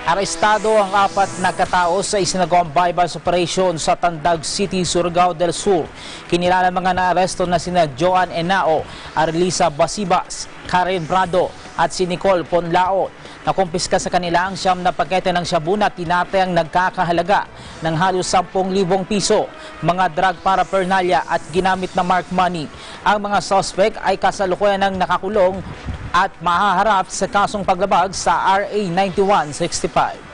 Arestado ang 4 na katao sa isinagawang bypass operation sa Tandag City, Surigao del Sur. Kinilala mga naaresto na sina Joan Henao, Arlisa Basibas, Karen Brado at si Nicole Ponlao. Nakumpiska sa kanila ang 9 na pakete ng shabu na tinatayang nagkakahalaga ng halos 10,000 piso, mga drug paraphernalia at ginamit na mark money. Ang mga suspect ay kasalukuyan ng nakakulong at mahaharap sa kasong paglabag sa RA 9165.